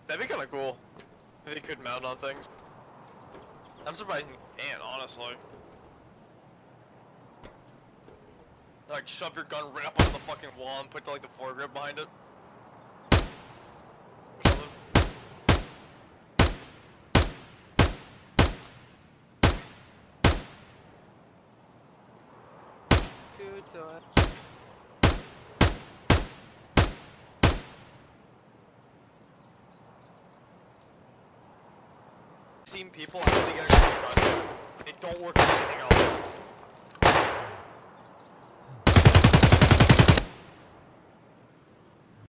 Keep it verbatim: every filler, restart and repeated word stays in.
That'd be kind of cool. If they could mount on things. I'm surprised you can, honestly. Like, shove your gun right up on the fucking wall and put like the foregrip behind it. Or something. Two to Seen people after they get a gun, they don't work on anything else.